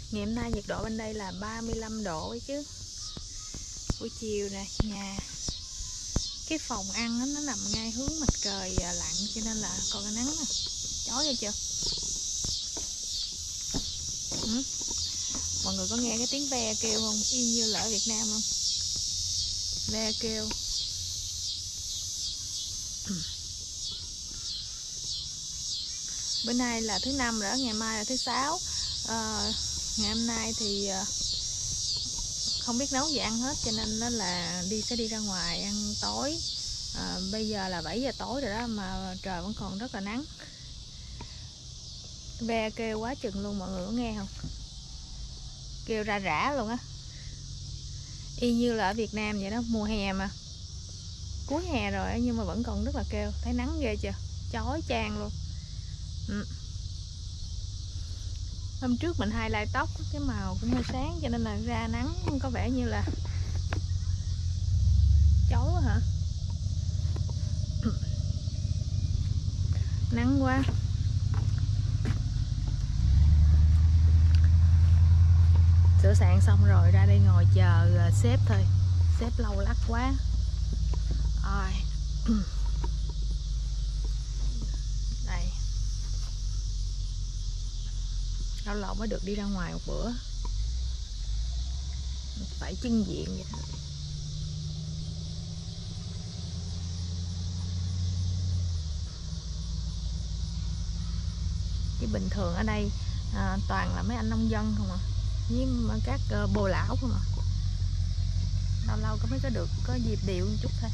Ngày hôm nay nhiệt độ bên đây là 35 độ ấy chứ. Buổi chiều nè, nhà cái phòng ăn nó nằm ngay hướng mặt trời lặn cho nên là còn cái nắng nè. Chói vậy chưa? Mọi người có nghe cái tiếng ve kêu không? Y như là ở Việt Nam không? Ve kêu. Bữa nay là thứ năm rồi đó, ngày mai là thứ sáu. Ngày hôm nay thì không biết nấu gì ăn hết cho nên nó là sẽ đi ra ngoài ăn tối. Bây giờ là 7 giờ tối rồi đó mà trời vẫn còn rất là nắng. Ve kêu quá chừng luôn, mọi người có nghe không? Kêu ra rã luôn á. Y như là ở Việt Nam vậy đó, mùa hè mà. Cuối hè rồi nhưng mà vẫn còn rất là kêu. Thấy nắng ghê chưa? Chói chang luôn. Hôm trước mình highlight tóc cái màu cũng hơi sáng cho nên là ra nắng có vẻ như là chói quá hả? Nắng quá. Sửa soạn xong rồi ra đây ngồi chờ sếp thôi. Sếp lâu lắc quá. Rồi. Đây. Lâu lâu mới được đi ra ngoài một bữa. Phải trưng diện vậy đó. Chứ bình thường ở đây toàn là mấy anh nông dân không à, với các bồ lão không à. Lâu lâu mới có dịp điệu một chút thôi.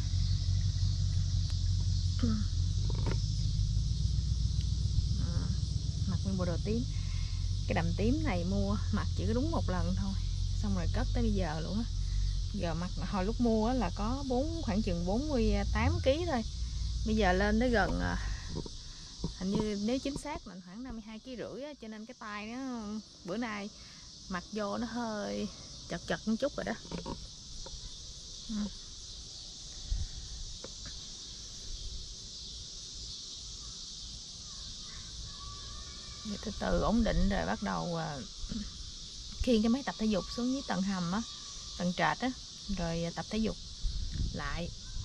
Mặc nguyên bộ đồ tím. Cái đầm tím này mua mặc chỉ có đúng một lần thôi, xong rồi cất tới bây giờ luôn á. Giờ mặc hồi lúc mua là có khoảng chừng 48 kg thôi, bây giờ lên tới gần hình như nếu chính xác là khoảng 52,5 kg á, cho nên cái tay nó bữa nay mặc vô nó hơi chật một chút rồi đó. Từ từ ổn định rồi bắt đầu khiêng cái máy tập thể dục xuống dưới tầng hầm á, tầng trệt á, rồi tập thể dục lại.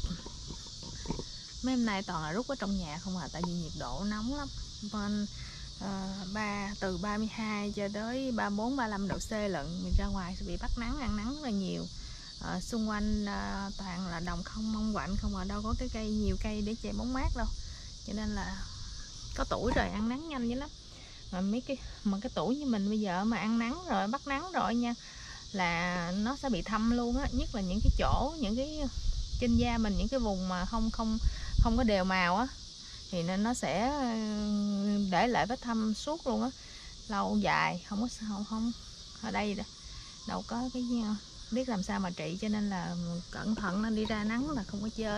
Mấy hôm nay toàn là rút ở trong nhà không à, tại vì nhiệt độ nóng lắm. Bên từ 32 cho tới 34, 35 độ C lận. Mình ra ngoài sẽ bị bắt nắng, ăn nắng rất là nhiều. Xung quanh toàn là đồng không, mông quạnh không à, đâu có cái cây, nhiều cây để che bóng mát đâu. Cho nên là có tuổi rồi ăn nắng nhanh dữ lắm. Mà cái tuổi như mình bây giờ mà ăn nắng rồi, bắt nắng rồi nha, là nó sẽ bị thâm luôn á, nhất là những cái chỗ, những cái trên da mình, những cái vùng mà không có đều màu á, thì nên nó sẽ để lại vết thâm suốt luôn á, lâu dài, không ở đây đâu có cái biết làm sao mà trị, cho nên là cẩn thận, nên đi ra nắng là không có chơi.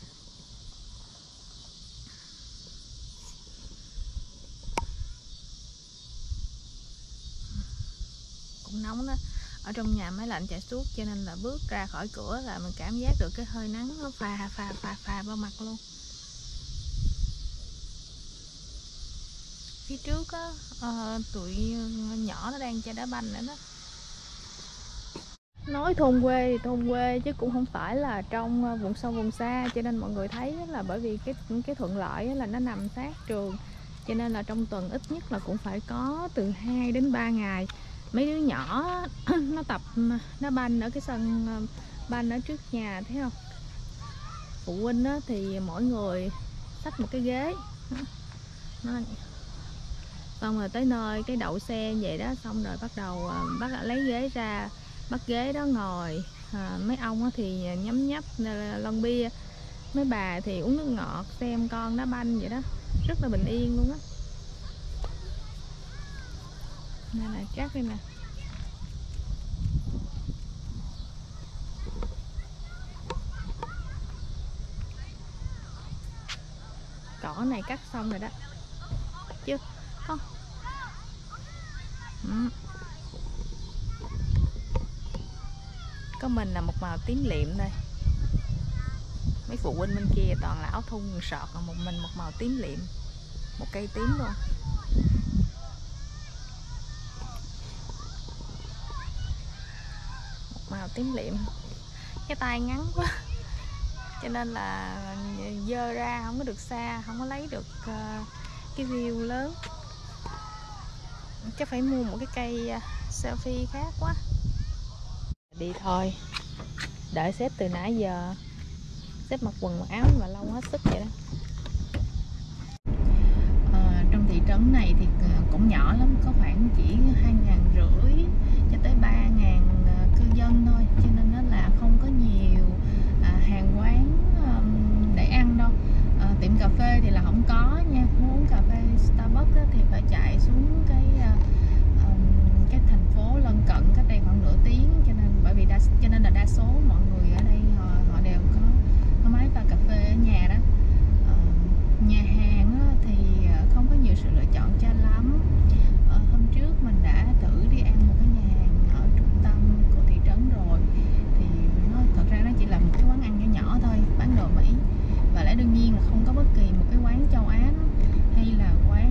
Cũng nóng đó, ở trong nhà máy lạnh chạy suốt cho nên là bước ra khỏi cửa là mình cảm giác được cái hơi nắng nó phà vào mặt luôn. Phía trước á, tụi nhỏ nó đang chơi đá banh nữa đó. Nói thôn quê thì thôn quê chứ cũng không phải là trong vùng sâu vùng xa, cho nên mọi người thấy là bởi vì cái thuận lợi là nó nằm sát trường, cho nên là trong tuần ít nhất là cũng phải có từ 2 đến 3 ngày mấy đứa nhỏ nó tập đá banh ở cái sân banh ở trước nhà, thấy không? Phụ huynh á, thì mỗi người xách một cái ghế, xong rồi tới nơi cái đậu xe vậy đó, xong rồi bắt đầu lấy ghế ra, bắt ghế đó ngồi. Mấy ông thì nhấm nhấp lon bia, mấy bà thì uống nước ngọt, xem con đá banh vậy đó, rất là bình yên luôn á. Nên là chắc đây nè, cỏ này cắt xong rồi đó chứ không. Có mình là một màu tím liệm đây, mấy phụ huynh bên kia toàn là áo thun sọt, còn một mình một màu tím liệm, một cây tím luôn. màu tím liệm. Cái tay ngắn quá cho nên là dơ ra không có được xa, không có lấy được cái view lớn. Chắc phải mua một cái cây selfie khác quá. Đi thôi, đợi sếp từ nãy giờ, sếp mặc quần mặc áo mà lâu hết sức vậy đó. Trong thị trấn này thì cũng nhỏ lắm, có khoảng chỉ 2.500 cho tới 3.000 cư dân thôi, cho nên nó là không có nhiều hàng quán để ăn đâu. Tiệm cà phê thì là không có nha, muốn uống cà phê Starbucks thì phải chạy xuống cái thành phố lân cận cách đây khoảng nửa tiếng, cho nên là đa số mọi người ở đây họ đều có máy pha cà phê ở nhà đó. Nhà hàng thì không có nhiều sự lựa chọn cho lắm. Hôm trước mình đã thử đi ăn một cái nhà hàng ở trung tâm của thị trấn rồi, thì thật ra nó chỉ là một cái quán ăn nhỏ nhỏ thôi, bán đồ Mỹ, và lẽ đương nhiên là không có bất kỳ một cái quán châu Á hay là quán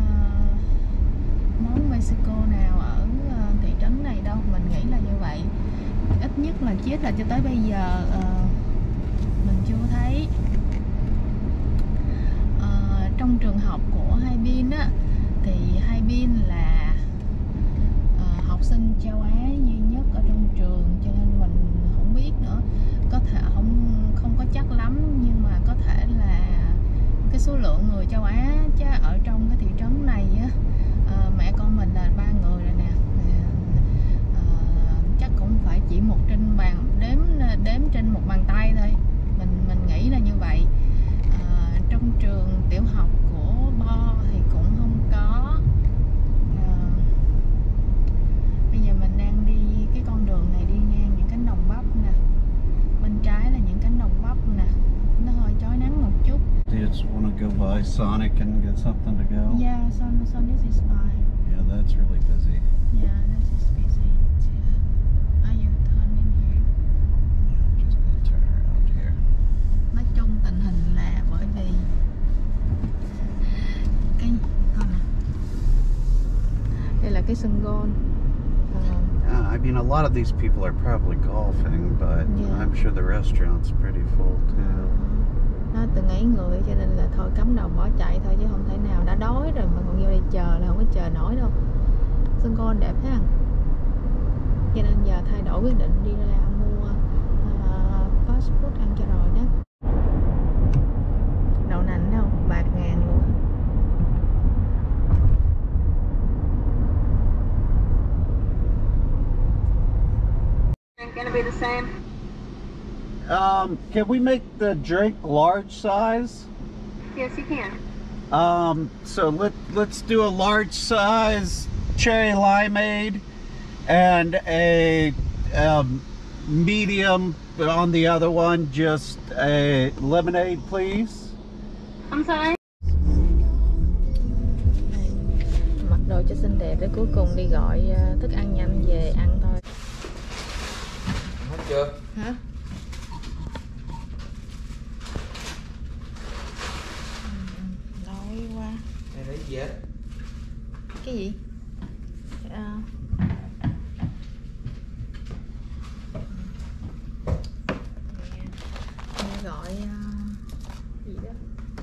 món Mexico nào ở thị trấn này đâu. Mình nghĩ là như vậy, ít nhất là cho tới bây giờ mình chưa thấy. Trong trường học của Hai Bin á, thì Hai Bin là học sinh châu Á duy nhất ở trong trường, cho nên mình không biết nữa, có thể không có chắc lắm, nhưng mà có thể là cái số lượng người châu Á chứ ở trong cái thị trấn này á, mẹ con mình là 3 người rồi nè, chắc cũng phải chỉ đếm trên một bàn tay thôi, mình nghĩ là như vậy. Trong trường tiểu học của Bo thì cũng không có. Bây giờ mình đang đi cái con đường này, đi ngang những cánh đồng bắp nè, bên trái là những cánh đồng bắp nè, nó hơi chói nắng một chút. Do you just want to go by Sonic and get something to go? Yeah, Sonic is fine. Yeah, that's really busy. Yeah, this is busy too. Are you turning here? Yeah, I'm just gonna turn around here. Nói chung tình hình là bởi vì cái thôi nè, đây là cái sân golf. I mean, a lot of these people are probably golfing, but Yeah. I'm sure the restaurant's pretty full too. Nó từng ấy người cho nên là thôi cắm đầu bỏ chạy thôi, chứ không thể nào, đã đói rồi mà còn vô đây chờ là không có chờ nổi đâu. Sân golf đẹp ha, cho nên giờ thay đổi quyết định đi ra mua fast food ăn cho rồi đó. Đậu nành đâu, bạc ngàn luôn. Gonna be the same. Can we make the drink large size? Yes, you can. So let's do a large size cherry limeade and a medium, but on the other one, just a lemonade, please. I'm sorry. Mặc đồ cho xinh đẹp để cuối cùng đi gọi thức ăn nhanh về ăn thôi. Hết chưa? Hả? Đói quá. Đây lấy gì á? Cái gì? Mẹ gọi gì đó,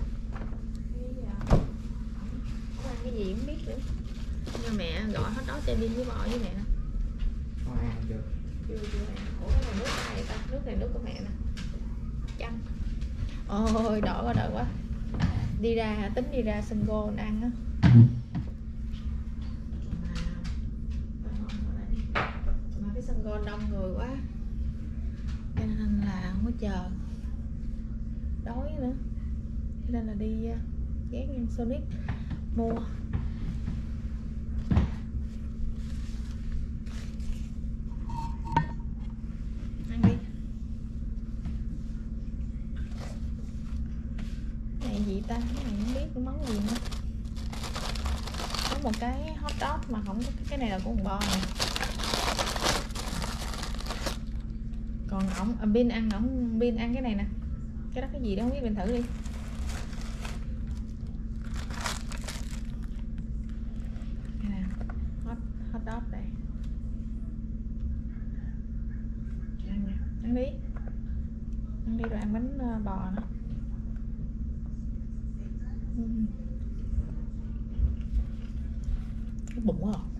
không ăn cái gì không biết nữa, nhưng mẹ gọi hết đó cho đi với bò với mẹ nè. Không ăn chưa? Chưa ăn. Ủa cái này nước ai ta? Nước này nước của mẹ nè. Chanh. Ôi đợi quá. Đi ra, tính đi ra sân golf ăn á. Mà cái sân golf đông người quá, cho nên là không có chờ, đói nữa, cho nên là đi ghé ngang Sonic mua. Ăn đi. Cái này gì ta? Cái này không biết cái món gì nữa. Có một cái hot dog mà không có, cái này là của con bò nè. Còn Bin ăn cái này nè. Cái đó cái gì đó không biết, mình thử đi. Đây nè, hot dog đây. Ăn đi. Ăn đi rồi ăn bánh bò nữa. Cái bụng quá à.